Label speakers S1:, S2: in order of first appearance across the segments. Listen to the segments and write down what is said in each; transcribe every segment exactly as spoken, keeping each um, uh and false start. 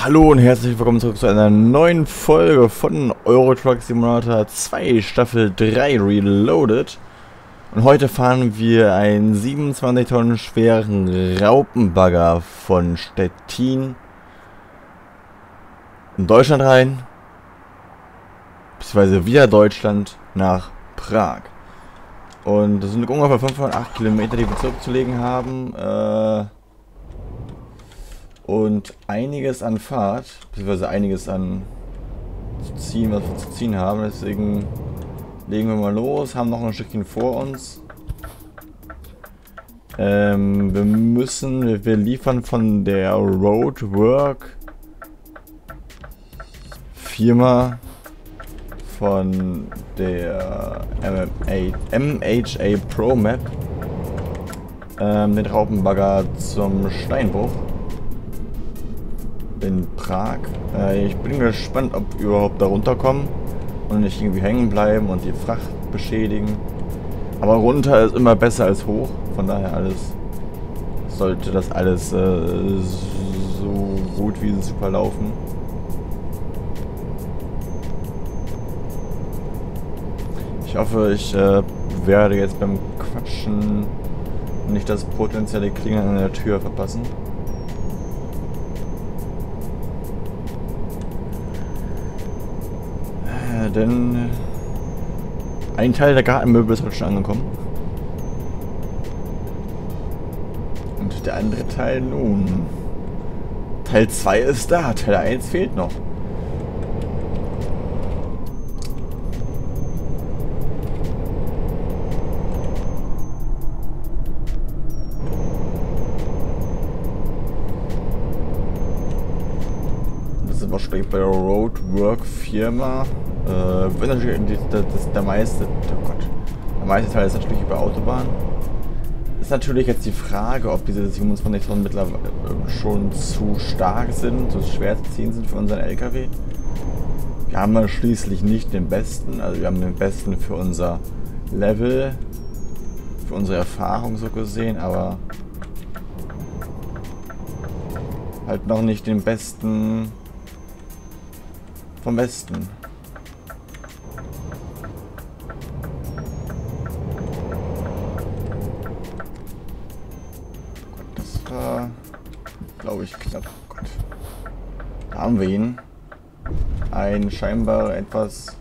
S1: Hallo und herzlich willkommen zurück zu einer neuen Folge von Euro Truck Simulator zwei Staffel drei Reloaded. Und heute fahren wir einen siebenundzwanzig Tonnen schweren Raupenbagger von Stettin in Deutschland rein, beziehungsweise via Deutschland nach Prag. Und das sind ungefähr fünfhundertacht Kilometer, die wir zurückzulegen haben. Äh... Und einiges an Fahrt, beziehungsweise einiges an zu ziehen, was wir zu ziehen haben. Deswegen legen wir mal los, haben noch ein Stückchen vor uns. Ähm, wir müssen, wir, wir liefern von der Roadwork Firma von der M H A Pro Map ähm, den Raupenbagger zum Steinbruch in Prag. Äh, ich bin gespannt, ob wir überhaupt da runterkommen und nicht irgendwie hängen bleiben und die Fracht beschädigen. Aber runter ist immer besser als hoch, von daher alles sollte das alles äh, so gut wie super laufen. Ich hoffe, ich äh, werde jetzt beim Quatschen nicht das potenzielle Klingeln an der Tür verpassen. Denn ein Teil der Gartenmöbel ist heute schon angekommen. Und der andere Teil nun. Teil zwei ist da, Teil eins fehlt noch. Das ist wahrscheinlich bei der Roadwork Firma. Äh, wenn natürlich das, das, der meiste, oh Gott, der meiste Teil ist natürlich über Autobahn. Ist natürlich jetzt die Frage, ob diese siebenundzwanzig Tonnen mittlerweile schon zu stark sind, zu schwer zu ziehen sind für unseren L K W. Wir haben ja schließlich nicht den besten, also wir haben den besten für unser Level, für unsere Erfahrung so gesehen, aber halt noch nicht den besten vom Besten. Glaube ich knapp. Oh Gott. Da haben wir ihn. Ein scheinbar etwas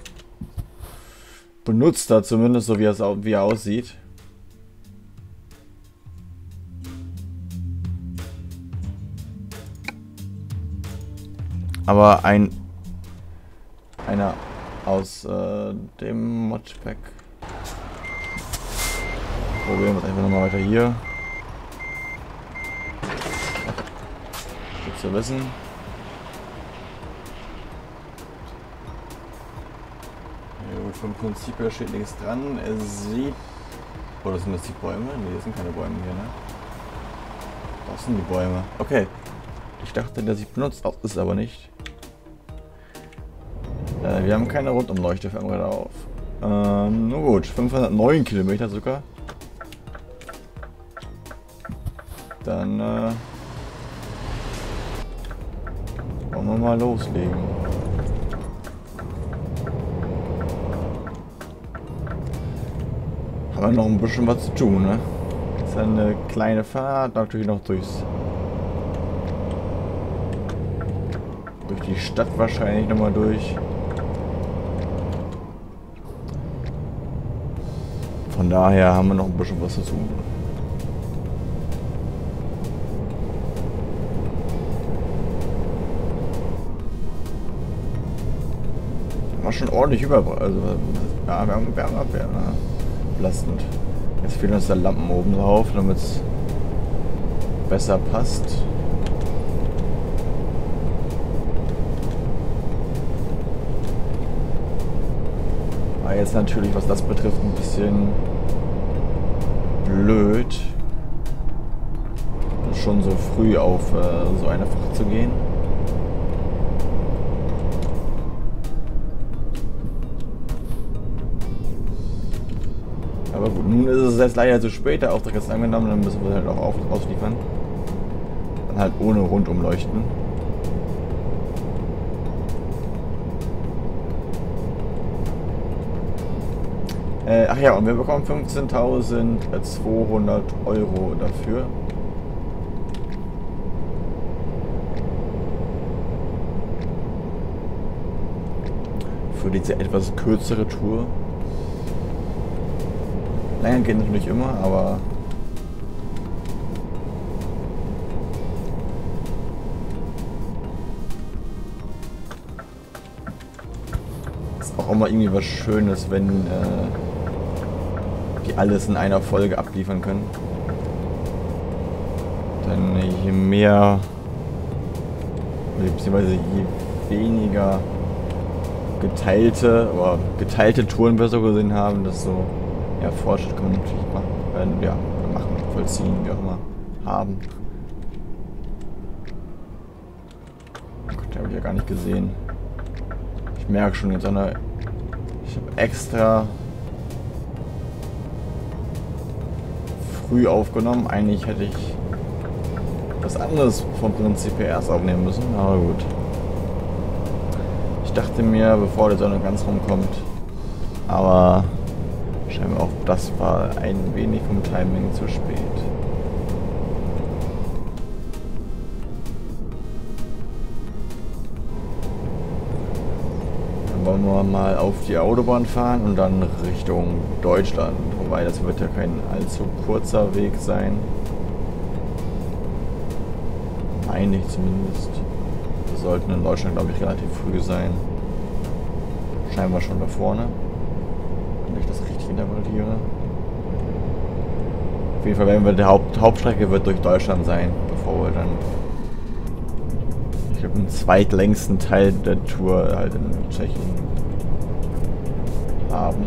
S1: benutzter, zumindest so wie, es, wie er aussieht. Aber ein einer aus äh, dem Modpack. Probieren wir es einfach nochmal weiter hier. Zu wissen. Ja, gut, vom Prinzip her steht nichts dran. Er sieht. Oder sind das die Bäume? Ne, das sind keine Bäume hier, ne? Das sind die Bäume. Okay. Ich dachte, der sieht benutzt aus, ist aber nicht. Äh, wir haben keine Rundumleuchte, fällt mir gerade auf. Ähm, nur gut, fünfhundertneun Kilometer sogar. Dann, äh. wollen wir mal loslegen. Haben wir noch ein bisschen was zu tun, ne? Das ist eine kleine Fahrt, natürlich noch durchs durch die Stadt wahrscheinlich nochmal durch. Von daher haben wir noch ein bisschen was zu tun. Schon ordentlich über, also ja, wir haben Wärmeabwehr, ne? Belastend. Jetzt fehlen uns da Lampen oben drauf, damit es besser passt. War jetzt natürlich, was das betrifft, ein bisschen blöd, schon so früh auf äh, so eine Fracht zu gehen. Aber gut, nun ist es jetzt leider zu spät, der Auftrag ist angenommen, dann müssen wir halt auch auf, ausliefern. Dann halt ohne Rundumleuchten. Äh, ach ja, und wir bekommen fünfzehntausendzweihundert Euro dafür. Für diese etwas kürzere Tour. Länger geht natürlich immer, aber ist auch immer irgendwie was Schönes, wenn äh, die alles in einer Folge abliefern können. Denn je mehr, beziehungsweise je weniger geteilte oder geteilte Touren wir so gesehen haben, desto ja, Fortschritt kann man natürlich machen, äh, ja, machen, vollziehen, wie auch immer, haben. Oh Gott, den habe ich ja gar nicht gesehen. Ich merke schon jetzt eine, ich habe extra früh aufgenommen. Eigentlich hätte ich was anderes vom Prinzip her erst aufnehmen müssen, aber gut. Ich dachte mir, bevor die Sonne ganz rumkommt, aber scheinbar auch das war ein wenig vom Timing zu spät. Dann wollen wir mal auf die Autobahn fahren und dann Richtung Deutschland. Wobei, das wird ja kein allzu kurzer Weg sein. Meine ich zumindest. Wir sollten in Deutschland, glaube ich, relativ früh sein. Scheinbar schon da vorne. Wenn ich das richtig interpretiere. Auf jeden Fall werden wir, die Haupt Hauptstrecke wird durch Deutschland sein, bevor wir dann, ich glaube, den zweitlängsten Teil der Tour halt in Tschechien haben.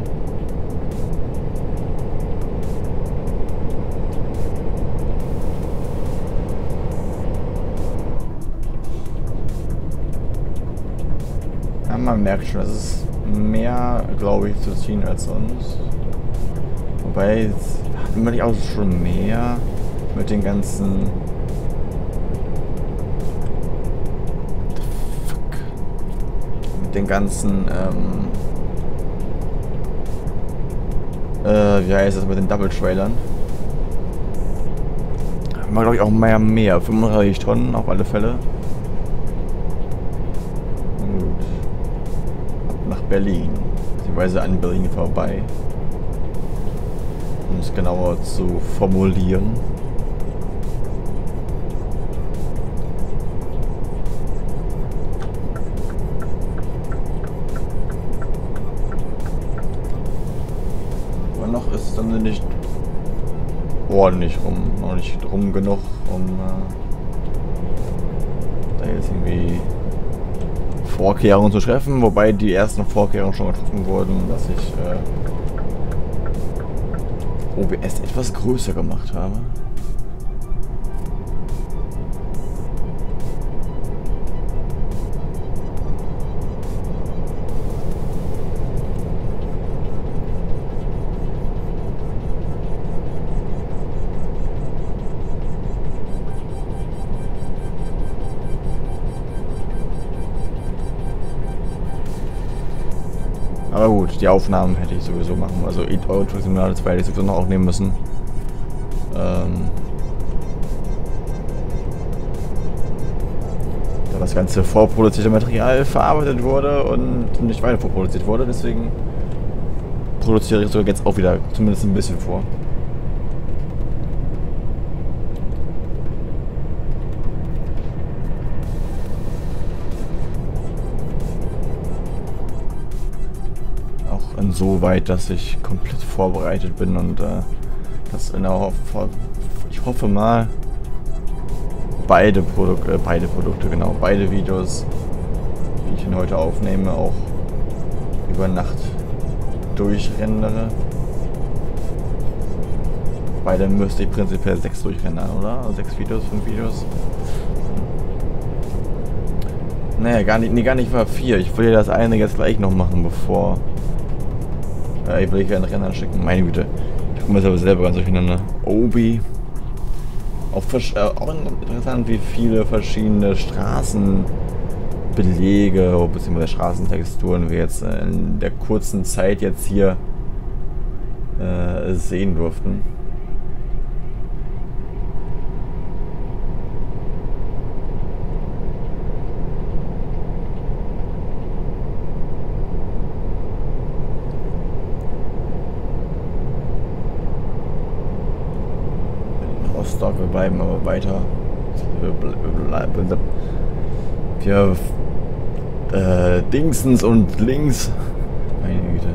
S1: Ja, man merkt schon, es ist mehr, glaube ich, zu ziehen als sonst. Wobei, hatten wir nicht auch schon mehr mit den ganzen... Fuck. Mit den ganzen, ähm... Äh, wie heißt das mit den Double-Trailern? Haben wir, glaube ich, auch mehr, mehr. fünfunddreißig Tonnen auf alle Fälle. Berlin, beziehungsweise an Berlin vorbei, um es genauer zu formulieren. Aber noch ist es dann nicht ordentlich rum, noch nicht rum genug, um äh, da jetzt irgendwie Vorkehrungen zu treffen, wobei die ersten Vorkehrungen schon getroffen wurden, dass ich äh, O B S etwas größer gemacht habe. Aber gut, die Aufnahmen hätte ich sowieso machen. Also Euro Truck Simulator zwei hätte ich sowieso noch aufnehmen müssen. Ähm, da das ganze vorproduzierte Material verarbeitet wurde und nicht weiter vorproduziert wurde, deswegen produziere ich sogar jetzt auch wieder zumindest ein bisschen vor. So weit, dass ich komplett vorbereitet bin und äh, das in der Ho ich hoffe mal beide Produkte, äh, beide Produkte, genau, beide Videos, die ich heute aufnehme, auch über Nacht durchrendere. Beide müsste ich prinzipiell sechs durchrendern, oder? Also sechs Videos, fünf Videos. Naja, gar nicht, nee, gar nicht mal vier. Ich will ja das eine jetzt gleich noch machen, bevor Äh, ich will hier einen Renner schicken, meine Güte. Ich komme jetzt aber selber ganz durcheinander. Obi. Auch, äh, auch interessant, wie viele verschiedene Straßenbelege bzw. Straßentexturen wir jetzt in der kurzen Zeit jetzt hier äh, sehen durften. Rostock, wir bleiben aber weiter. Wir bleiben. Wir äh, Dingsens und links. Meine Güte.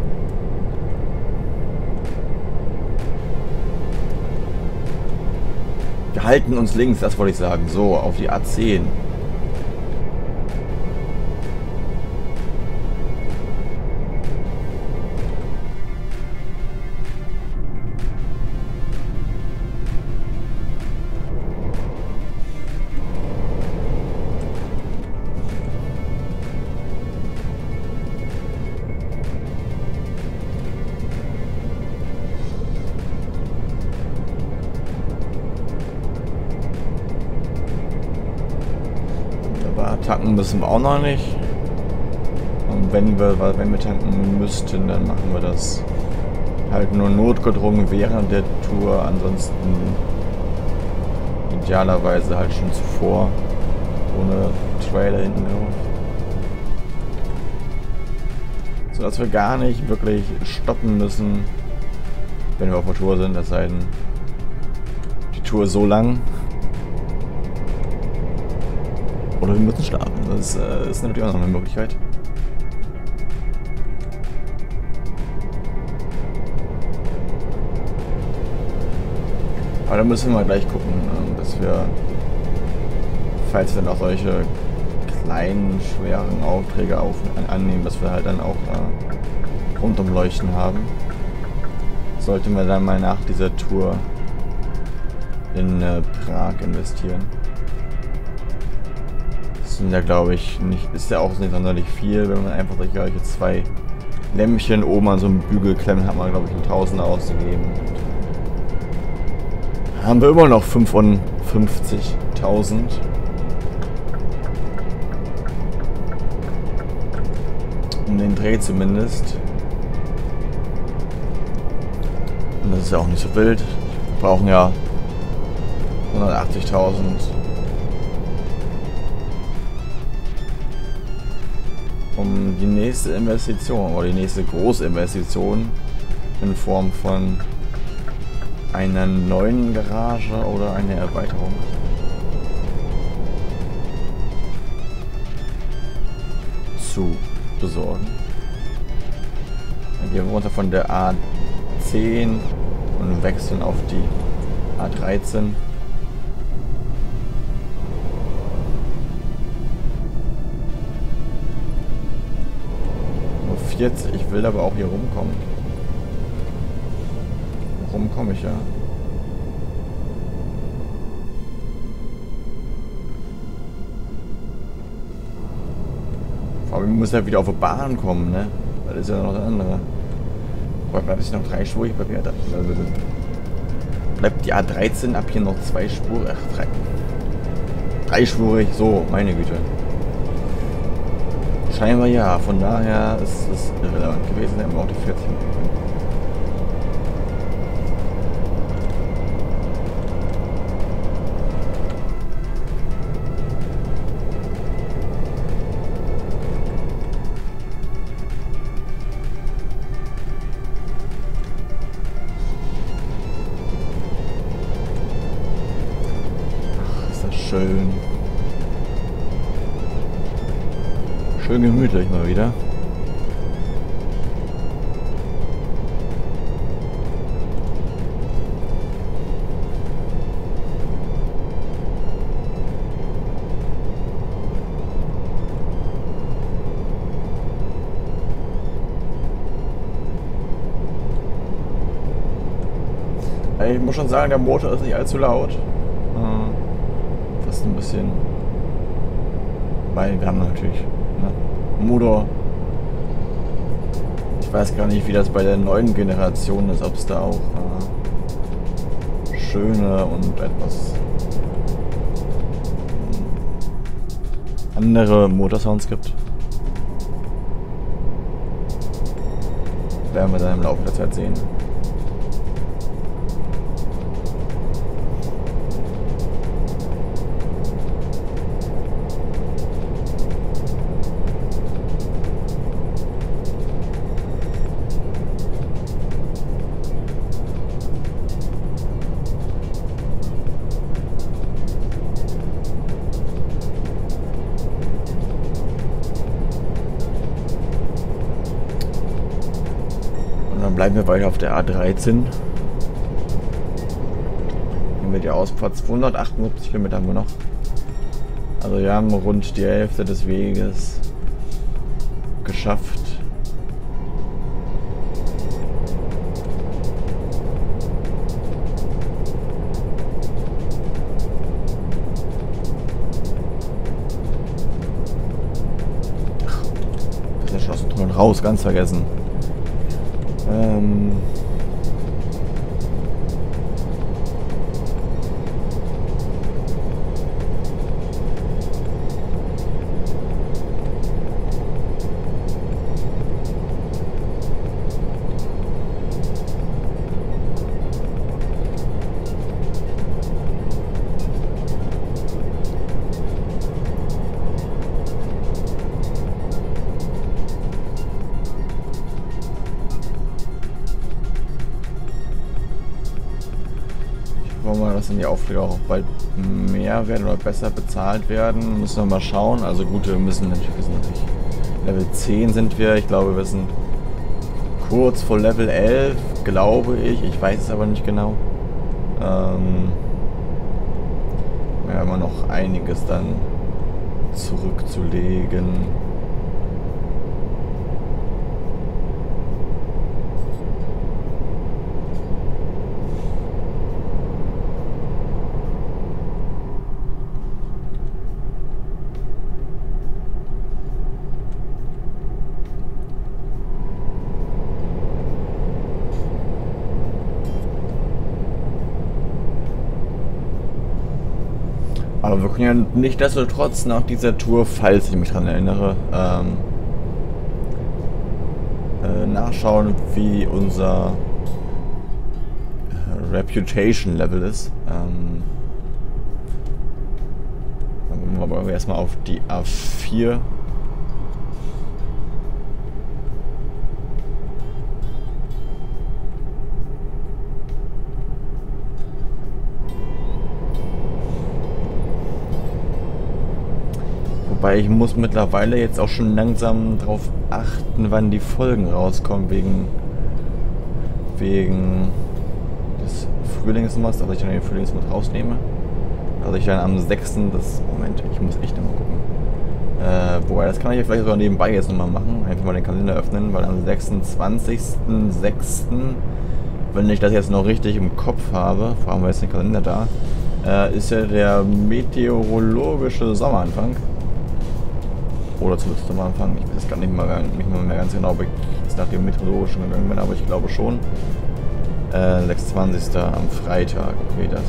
S1: Wir halten uns links, das wollte ich sagen. So, auf die A zehn. Tanken müssen wir auch noch nicht. Und wenn wir, wenn wir tanken müssten, dann machen wir das halt nur notgedrungen während der Tour. Ansonsten idealerweise halt schon zuvor. Ohne Trailer hinten drauf. So dass wir gar nicht wirklich stoppen müssen, wenn wir auf der Tour sind. Das sei denn, die Tour ist so lang. Oder wir müssen schlafen. Das äh, ist natürlich auch noch eine Möglichkeit. Aber da müssen wir mal gleich gucken, dass wir, falls wir noch solche kleinen, schweren Aufträge auf, annehmen, dass wir halt dann auch äh, rundum Leuchten haben. Sollten wir dann mal nach dieser Tour in äh, Prag investieren. Sind ja, glaube ich, nicht, ist ja auch nicht sonderlich viel, wenn man einfach solche zwei Lämpchen oben an so einem Bügel klemmt, hat man, glaube ich, ein Tausender auszugeben. Haben wir immer noch fünfundfünfzigtausend. Um den Dreh zumindest. Und das ist ja auch nicht so wild. Wir brauchen ja hundertachtzigtausend. Um die nächste Investition oder die nächste große Investition in Form von einer neuen Garage oder einer Erweiterung zu besorgen. Dann gehen wir runter von der A zehn und wechseln auf die A dreizehn. vierzig, ich will aber auch hier rumkommen. Warum komme ich ja? Vor allem muss ja wieder auf die Bahn kommen, ne? Das ist ja noch der andere. Boah, bleibt es noch dreispurig? Bleibt, ja da, bleibt die A dreizehn ab hier noch zwei Spuren? Ach, drei. Dreispurig, so, meine Güte. Scheinbar ja, von daher ist es irrelevant gewesen, hätten wir auch die vierzig machen können. Ach, ist das schön. Schön gemütlich mal wieder. Ich muss schon sagen, der Motor ist nicht allzu laut. Fast ein bisschen. Weil wir haben natürlich Motor. Ich weiß gar nicht, wie das bei der neuen Generation ist, ob es da auch äh, schöne und etwas andere Motorsounds gibt. Werden wir dann im Laufe der Zeit sehen. bleiben wir weiter auf der A dreizehn. Nehmen wir die Ausfahrt. zweihundertachtundsiebzig Kilometer haben wir noch. Also wir haben rund die Hälfte des Weges geschafft. Raus, ganz vergessen. Ähm dass dann die Aufträge auch bald mehr werden oder besser bezahlt werden. Müssen wir mal schauen. Also gut, wir müssen natürlich, wir sind natürlich Level zehn sind wir. Ich glaube, wir sind kurz vor Level elf, glaube ich. Ich weiß es aber nicht genau. Ähm, wir haben immer noch einiges dann zurückzulegen. Aber wir können ja nichtsdestotrotz nach dieser Tour, falls ich mich daran erinnere, ähm, äh, nachschauen, wie unser äh, Reputation Level ist. Ähm, dann wollen wir erstmal auf die A vier. Wobei ich muss mittlerweile jetzt auch schon langsam darauf achten, wann die Folgen rauskommen, wegen wegen des Frühlingsmonats, dass ich dann den Frühlingsmonat rausnehme. Also ich dann am sechsten das Moment, ich muss echt nochmal gucken. Äh, wobei, das kann ich ja vielleicht sogar nebenbei jetzt nochmal machen, einfach mal den Kalender öffnen, weil am sechsundzwanzigsten sechsten, wenn ich das jetzt noch richtig im Kopf habe, vor allem wir jetzt den Kalender da, äh, ist ja der meteorologische Sommeranfang. Oder zumindest am Anfang. Ich weiß gar nicht mal, nicht mal mehr ganz genau, ob ich jetzt nach dem Meteorologischen gegangen bin, aber ich glaube schon. Äh, sechsundzwanzigsten am Freitag. Okay, das.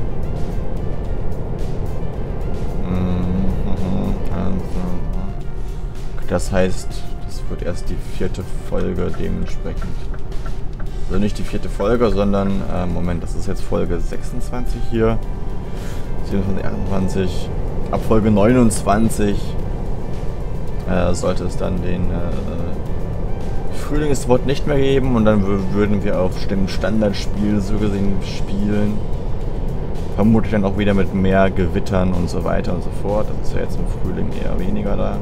S1: Das heißt, das wird erst die vierte Folge dementsprechend. Also nicht die vierte Folge, sondern, äh, Moment, das ist jetzt Folge sechsundzwanzig hier. siebenundzwanzig, achtundzwanzig. Ab Folge neunundzwanzig. Äh, sollte es dann den äh, Frühlingswort nicht mehr geben und dann würden wir auf dem Standardspiel so gesehen spielen. Vermutlich dann auch wieder mit mehr Gewittern und so weiter und so fort. Das ist ja jetzt im Frühling eher weniger da.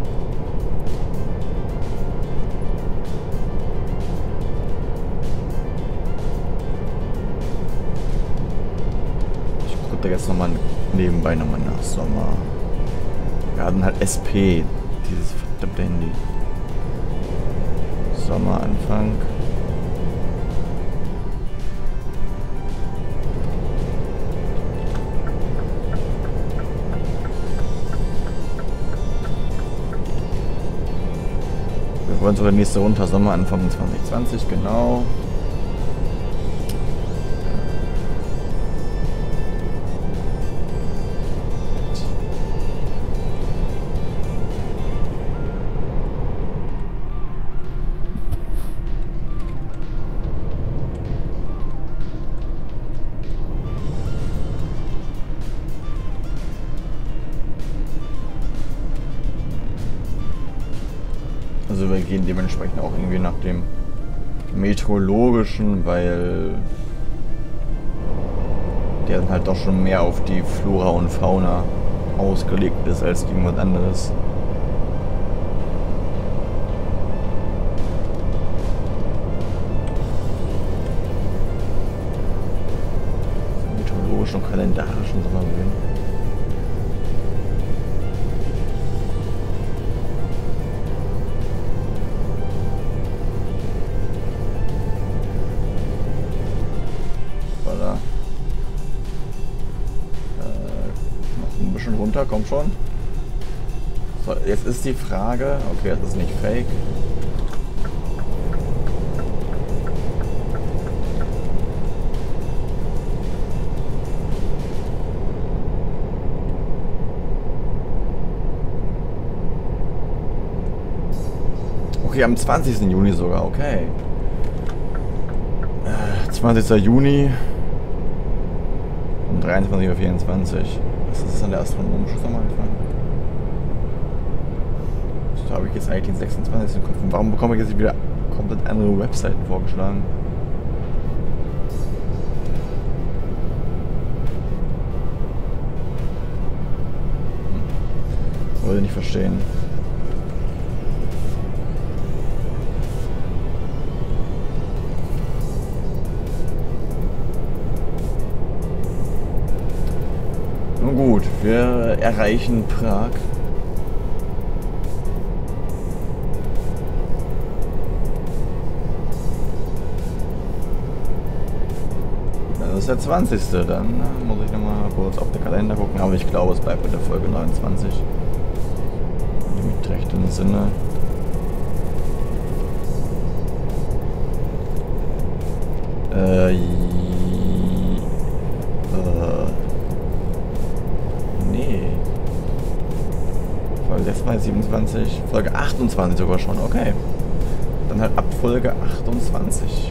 S1: Ich gucke jetzt nochmal nebenbei nochmal nach Sommer. Wir hatten halt S P. Dieses verdammte Handy. Sommeranfang. Wir wollen sogar nächste runter. Sommeranfang zwanzig zwanzig, genau. Also wir gehen dementsprechend auch irgendwie nach dem meteorologischen, weil der dann halt doch schon mehr auf die Flora und Fauna ausgelegt ist als irgendwas anderes. kalendarisch und kalendarischen Sommerbeginn. Voilà. Äh, noch ein bisschen runter, komm schon. So, jetzt ist die Frage, okay, das ist nicht fake. Okay, am zwanzigsten Juni sogar, okay. Äh, zwanzigsten Juni um dreiundzwanzig Uhr vierundzwanzig. Was ist dann der astronomische Sommeranfang? So habe ich jetzt eigentlich den sechsundzwanzigsten im Kopf. Und warum bekomme ich jetzt wieder komplett andere Webseiten vorgeschlagen? Hm. Wollte nicht verstehen. Nun gut, wir erreichen Prag. Das ist der zwanzigste Dann muss ich nochmal kurz auf den Kalender gucken, aber ich glaube, es bleibt mit der Folge neunundzwanzig. Mit recht im Sinne. Äh, äh, nee. Folge sechsundzwanzig, siebenundzwanzig, Folge achtundzwanzig sogar schon, okay. Dann halt ab Folge achtundzwanzig.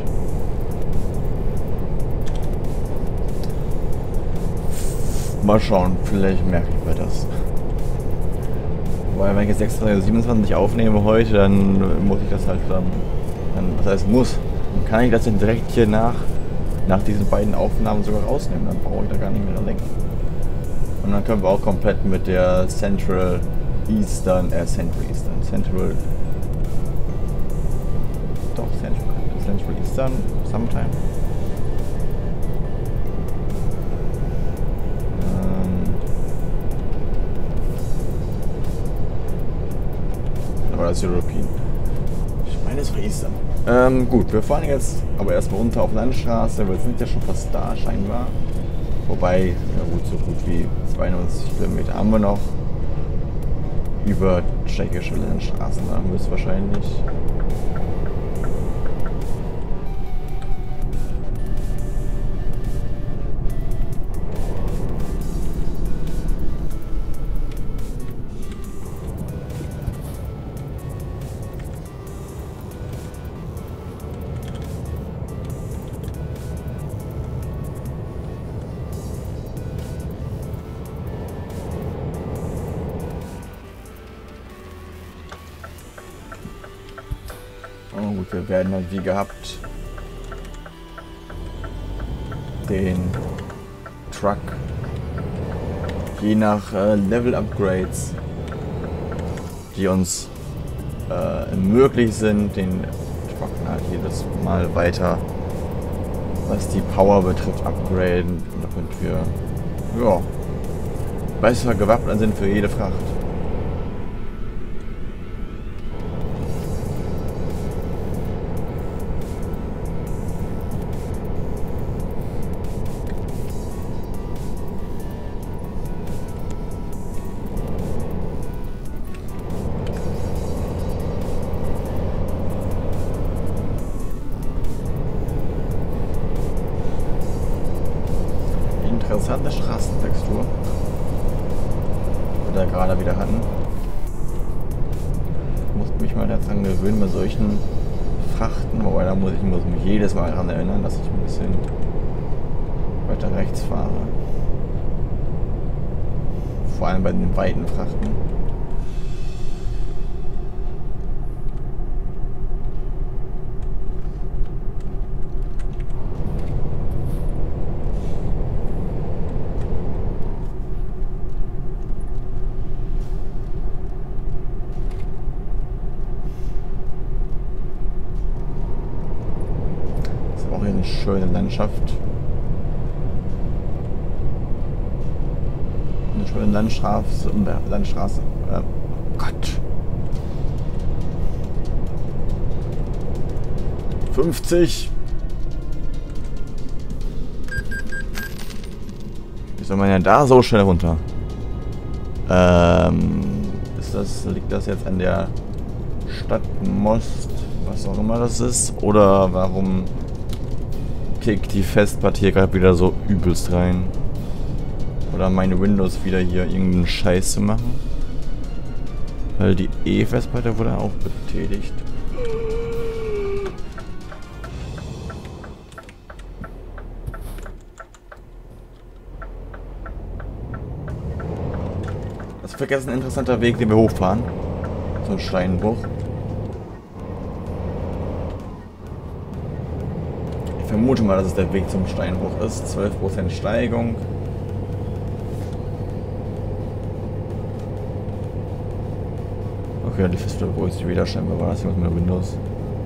S1: Mal schauen, vielleicht merke ich mir das. Weil wenn ich jetzt sechsundzwanzig, siebenundzwanzig aufnehme heute, dann muss ich das halt dann, dann was heißt muss, dann kann ich das dann direkt hier nach, nach diesen beiden Aufnahmen sogar rausnehmen, dann brauche ich da gar nicht mehr dran denken. Und dann können wir auch komplett mit der Central Eastern, äh Central Eastern, Central, doch Central, Central Eastern, Sometime. Als European. Ich meine, es war Eastern. Ähm, gut, wir fahren jetzt aber erstmal runter auf Landstraße. Wir sind ja schon fast da, scheinbar. Wobei, ja gut, so gut wie zweiundneunzig Kilometer haben wir noch. Über tschechische Landstraßen haben wir es wahrscheinlich. Oh gut, wir werden halt wie gehabt den Truck je nach äh, Level-Upgrades, die uns äh, möglich sind, den Truck halt jedes Mal weiter, was die Power betrifft, upgraden, damit wir ja, besser gewappnet sind für jede Fracht. Interessante Straßentextur, die wir da gerade wieder hatten. Ich muss mich mal daran gewöhnen bei solchen Frachten, wobei da muss ich muss mich jedes Mal daran erinnern, dass ich ein bisschen weiter rechts fahre. Vor allem bei den weiten Frachten. Schöne Landschaft. schönen Landstraße. Landstraße. Äh, Gott. fünfzig. Wie soll man denn da so schnell runter? Ähm, ist das, liegt das jetzt an der Stadtmost, was auch immer das ist? Oder warum kickt die Festplatte hier gerade wieder so übelst rein? Oder meine Windows wieder hier irgendeinen Scheiß zu machen? Weil die E-Festplatte wurde auch betätigt. Das ist vergessen ein interessanter Weg, den wir hochfahren. So ein Steinbruch. Ich vermute mal, dass es der Weg zum Steinbruch ist. zwölf Prozent Steigung. Okay, die Festplatte, wo ist die wieder? Scheinbar war das hier mit Windows.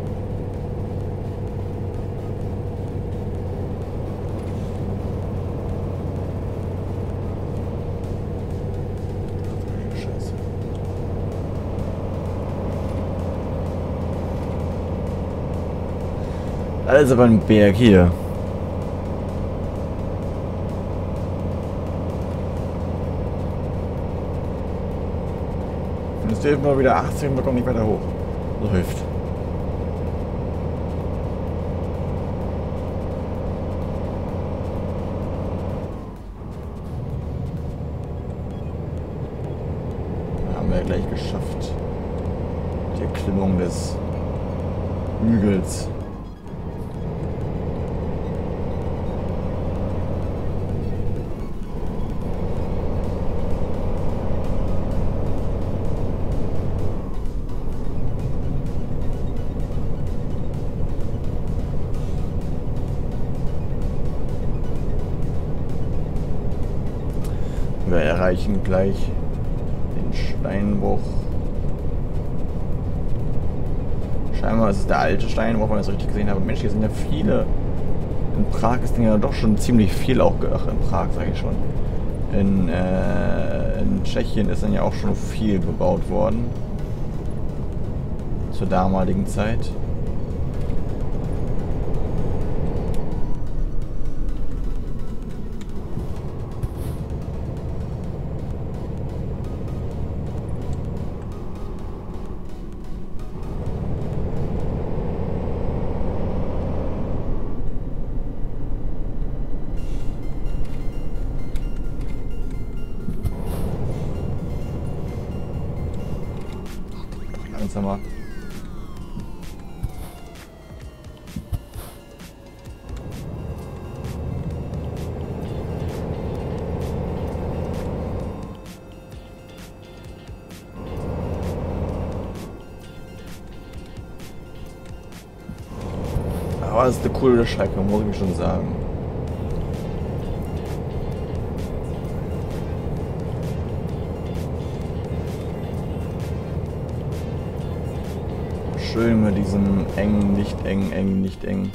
S1: Scheiße. Also beim Berg hier. Jetzt steht mal wieder achtzig und wir kommen nicht weiter hoch. Läuft. Haben wir gleich geschafft. Die Erklimmung des Hügels. Wir erreichen gleich den Steinbruch. Scheinbar ist es der alte Steinbruch, wenn ich es richtig gesehen habe. Mensch, hier sind ja viele. In Prag ist ja doch schon ziemlich viel auch. Ach, in Prag sage ich schon. In, äh, in Tschechien ist dann ja auch schon viel bebaut worden. Zur damaligen Zeit. Langsamer. Aber es ist eine coole Strecke, muss ich schon sagen. Schön mit diesem eng, nicht eng, eng, nicht eng.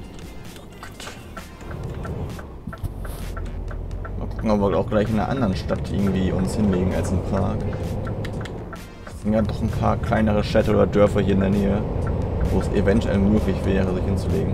S1: Mal gucken, ob wir auch gleich in einer anderen Stadt irgendwie uns hinlegen als in Prag. Es sind ja doch ein paar kleinere Städte oder Dörfer hier in der Nähe, wo es eventuell möglich wäre, sich hinzulegen.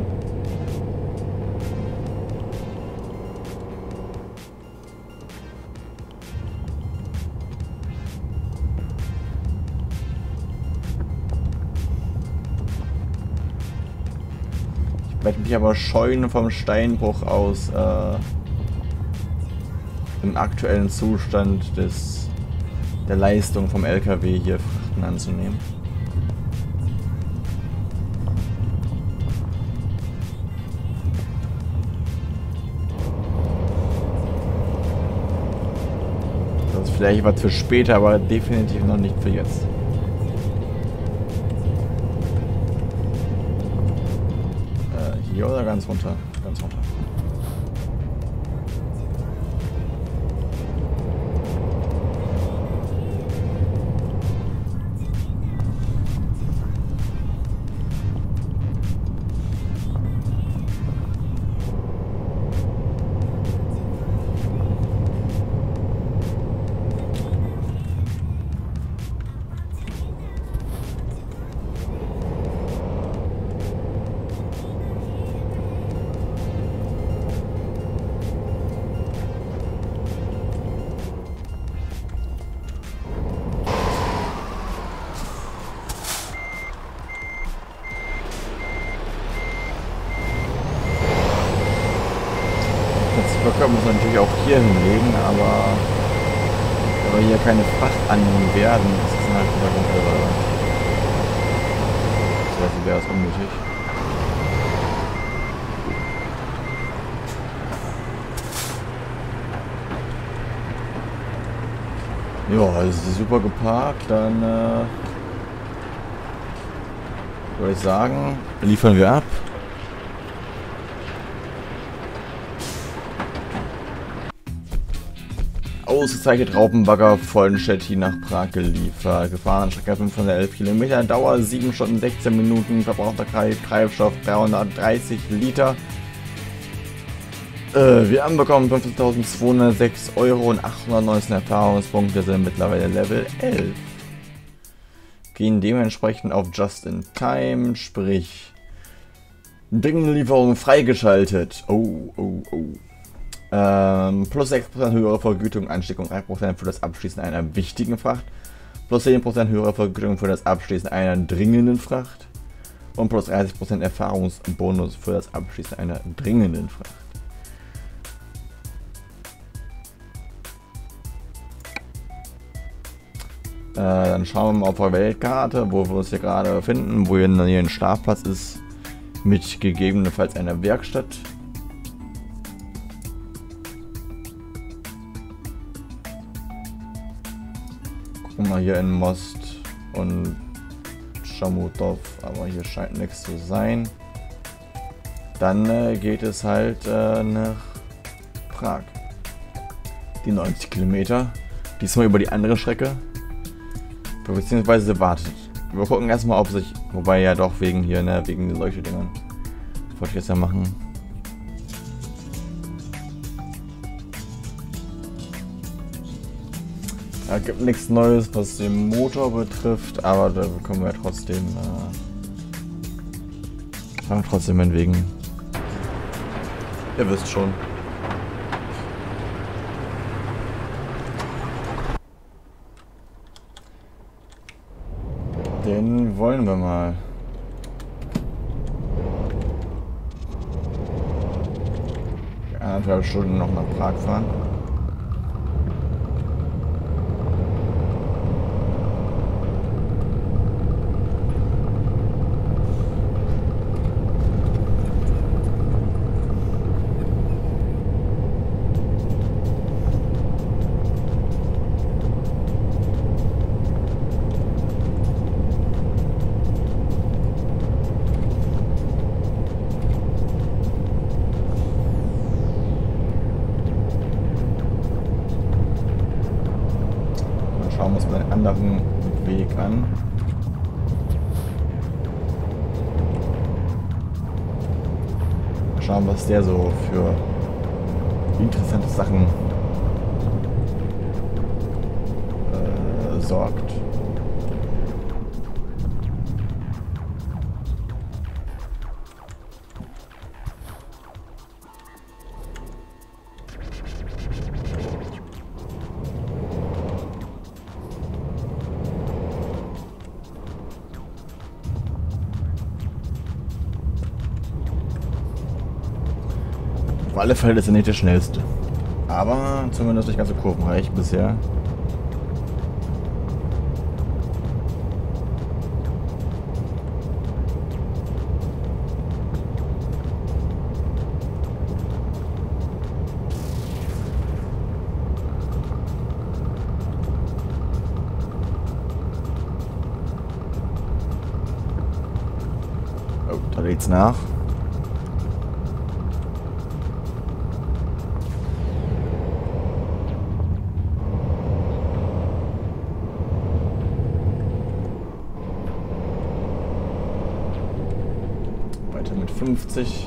S1: Ich werde mich aber scheuen, vom Steinbruch aus äh, im aktuellen Zustand des, der Leistung vom L K W hier Frachten anzunehmen. Das ist vielleicht was für später, aber definitiv noch nicht für jetzt. Hier oder ganz runter? Ganz runter. muss man natürlich auch hier hinlegen, aber wenn wir hier keine Fracht annehmen werden, das ist dann halt wiederum irrelevant. Das wäre es unnötig. Ja, es ist super geparkt, dann äh, würde ich sagen, liefern wir ab. Ausgezeichnet Raupenbagger von Stettin nach Prag geliefert. Gefahren Strecke fünfhundertelf Kilometer, Dauer sieben Stunden sechzehn Minuten, verbrauchter Treibstoff dreihundertdreißig Liter. Äh, wir haben bekommen fünfzehntausendzweihundertsechs Euro und achthundertneunzehn Erfahrungspunkte, sind mittlerweile Level elf. Gehen dementsprechend auf Just in Time, sprich dringende Lieferung freigeschaltet. Oh, oh, oh. Ähm, plus sechs Prozent höhere Vergütung, Anstieg um drei Prozent für das Abschließen einer wichtigen Fracht, plus zehn Prozent höhere Vergütung für das Abschließen einer dringenden Fracht und plus dreißig Prozent Erfahrungsbonus für das Abschließen einer dringenden Fracht. Äh, dann schauen wir mal auf der Weltkarte, wo wir uns hier gerade befinden, wo hier ein Schlafplatz ist, mit gegebenenfalls einer Werkstatt. Gucken wir mal hier in Most und Chomutov, aber hier scheint nichts zu sein. Dann äh, geht es halt äh, nach Prag. Die neunzig Kilometer. Diesmal über die andere Strecke. Beziehungsweise wartet. Wir gucken erstmal, ob sich. Wobei ja doch wegen hier, ne, wegen solche Dingen. Wollte ich jetzt ja machen. Da gibt nichts Neues, was den Motor betrifft, aber da können wir ja trotzdem. Äh, fahren wir trotzdem entwegen. Ihr wisst schon. Den wollen wir mal. Eineinhalb Stunden noch nach Prag fahren. Schauen wir uns mal einen anderen Weg an. Schauen, was der so für interessante Sachen äh, sorgt. Auf alle Fälle ist er nicht der schnellste. Aber zumindest nicht ganz so kurvenreich bisher. Oh, da lädt's nach. Mit fünfzig.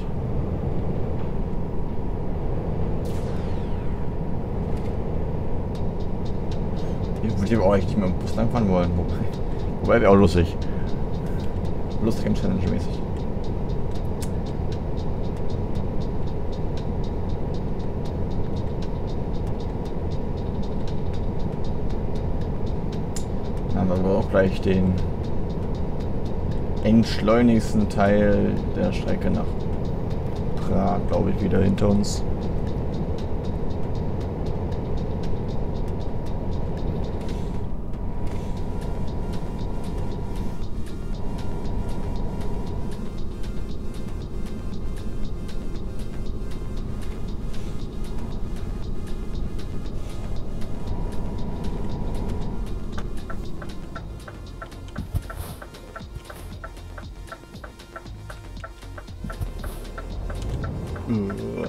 S1: Ich würde auch echt nicht mehr im Bus langfahren wollen. Wobei, wobei wäre auch lustig. Lustig und Challenge-mäßig. Dann haben wir auch gleich den entschleunigsten Teil der Strecke nach Prag, glaube ich, wieder hinter uns. Uh.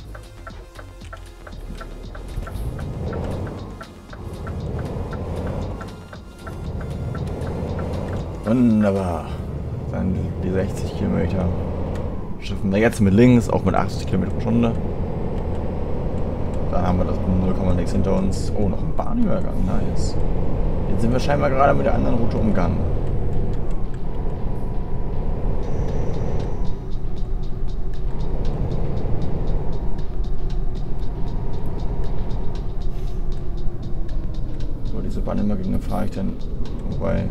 S1: Wunderbar. Dann die sechzig Kilometer schaffen wir jetzt mit links, auch mit achtzig Kilometer pro Stunde. Dann haben wir das null Komma sechs hinter uns. Oh, noch ein Bahnübergang, nice. Jetzt sind wir scheinbar gerade mit der anderen Route umgangen. So, diese Bahnübergänge fahre ich dann wobei.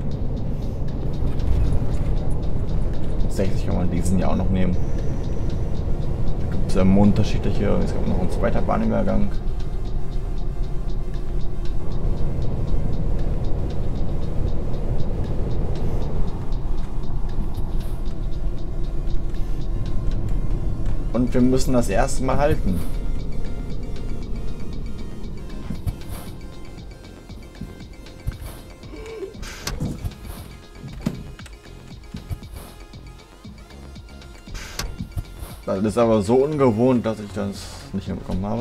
S1: sechzig kann man diesen ja auch noch nehmen. Da gibt es ja unterschiedliche. Es gibt noch einen zweiten Bahnübergang. Und wir müssen das erste Mal halten. Das ist aber so ungewohnt, dass ich das nicht hinbekommen habe.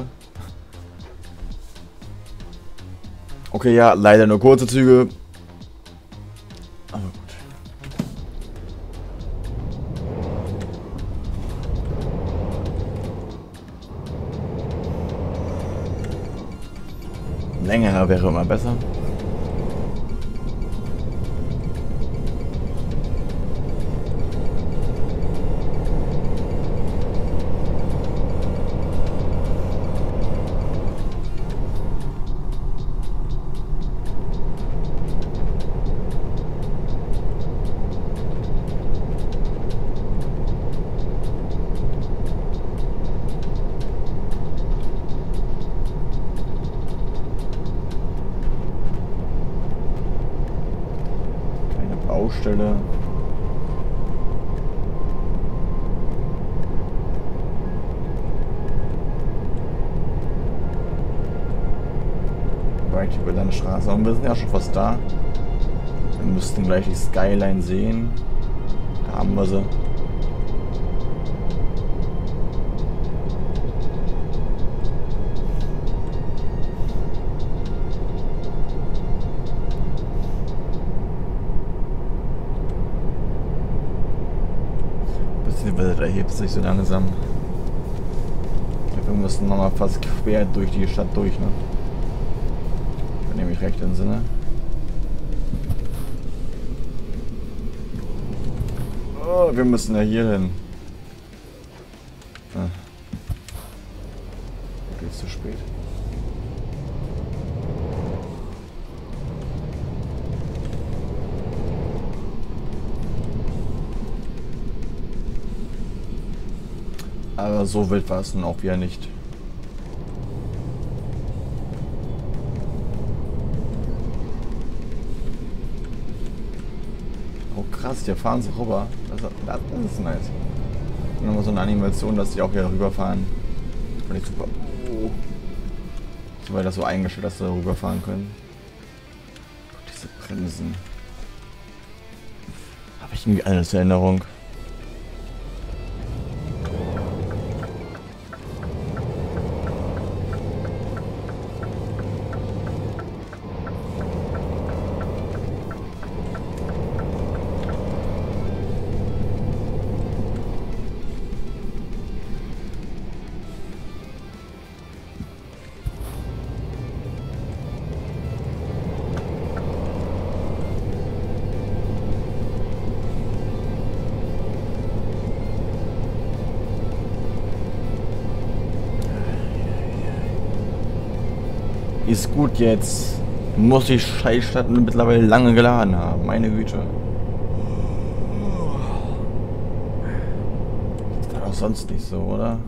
S1: Okay, ja, leider nur kurze Züge. Aber gut. Länger wäre immer besser. Baustelle. Weit über deine Straße. Und wir sind ja schon fast da. Wir müssten gleich die Skyline sehen. Da haben wir sie. Da hebt sich so langsam. Ich glaube, wir müssen nochmal fast quer durch die Stadt durch, ne? Wenn ich mich recht entsinne. Oh, wir müssen ja hier hin. Ah. Okay, ist zu spät. Aber so wild war es nun auch wieder nicht. Oh krass, hier fahren sie rüber. Das, das ist nice. Und nochmal so eine Animation, dass die auch hier rüberfahren. Finde ich super. Oh. So weil das so eingestellt, dass sie da rüberfahren können. Gott, diese Bremsen. Habe ich irgendwie alles in Erinnerung. Ist gut jetzt. Muss die Scheißstadt mittlerweile lange geladen haben. Meine Güte. Das war doch sonst nicht so, oder?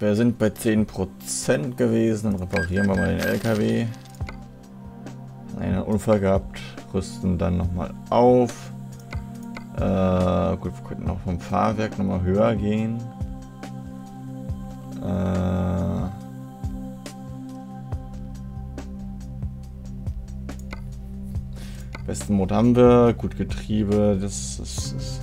S1: Wir sind bei zehn Prozent gewesen. Dann reparieren wir mal den L K W. Einen Unfall gehabt. Rüsten dann nochmal auf. Äh, gut, wir könnten auch vom Fahrwerk nochmal höher gehen. Äh, besten Motor haben wir. Gut, Getriebe. Das ist... ist, ist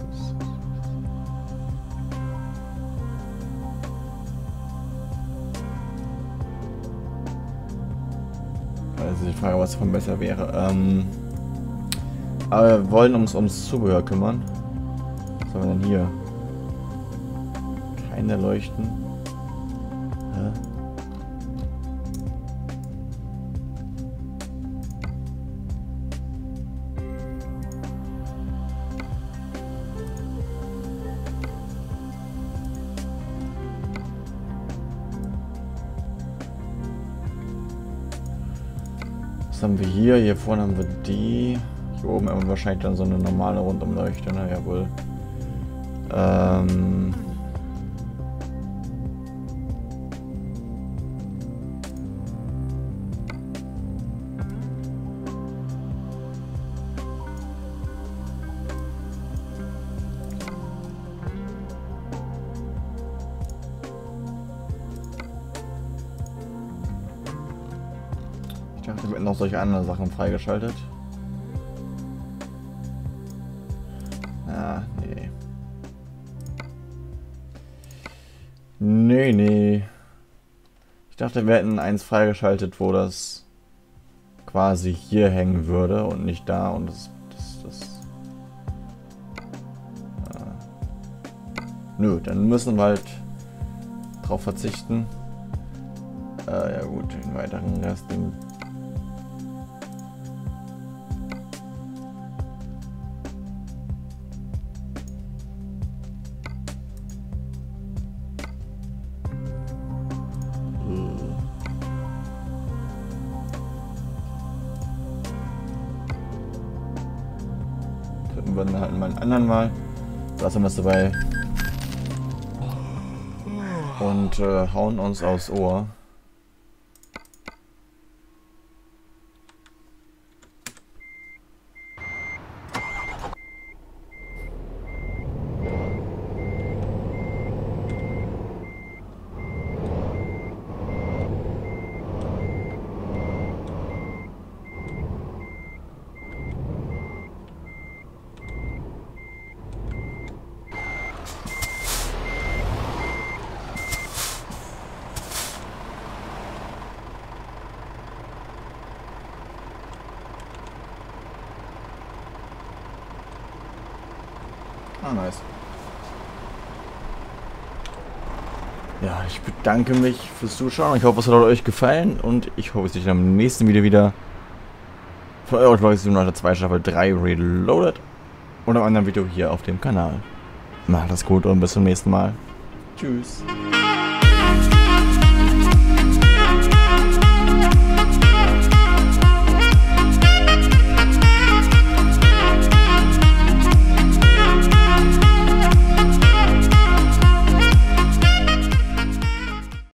S1: also die Frage, was davon besser wäre. Ähm, aber wir wollen uns ums Zubehör kümmern. Was haben wir denn hier? Keine Leuchten. Hä? Was haben wir hier? Hier vorne haben wir die. Hier oben haben wir wahrscheinlich dann so eine normale Rundumleuchte, ne? Jawohl. Ähm. Ich dachte, wir hätten noch solche anderen Sachen freigeschaltet. Ah, nee. Nee, nee. Ich dachte, wir hätten eins freigeschaltet, wo das quasi hier hängen würde und nicht da und das... das, das äh. Nö, dann müssen wir halt drauf verzichten. Äh, ja gut, den weiteren Rest, den wir dann halt mal einen anderen Mal. Lassen wir es dabei. Und äh, hauen uns aufs Ohr. Ah, nice. Ja, ich bedanke mich fürs Zuschauen. Ich hoffe, es hat euch gefallen und ich hoffe, es seht dann im nächsten Video wieder. Von eurer Vlog Simulator zwei Staffel drei Reloaded und einem anderen Video hier auf dem Kanal. Macht das gut und bis zum nächsten Mal. Tschüss.